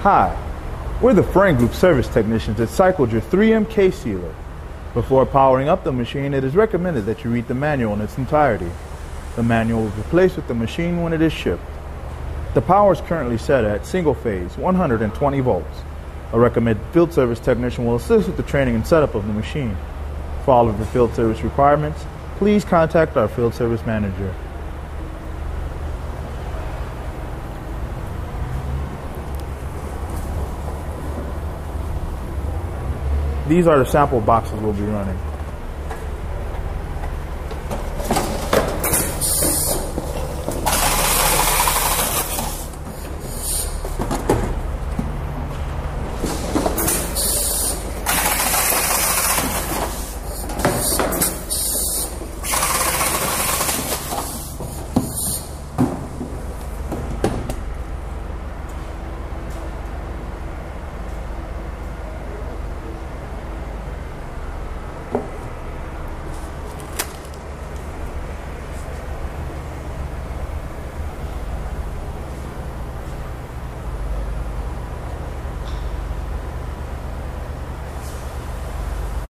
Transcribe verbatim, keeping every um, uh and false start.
Hi, we're the Frain Group service technicians that cycled your three M K sealer. Before powering up the machine, it is recommended that you read the manual in its entirety. The manual will be placed with the machine when it is shipped. The power is currently set at single phase, one hundred twenty volts. A recommended field service technician will assist with the training and setup of the machine. For all of your field service requirements, please contact our field service manager. These are the sample boxes we'll be running.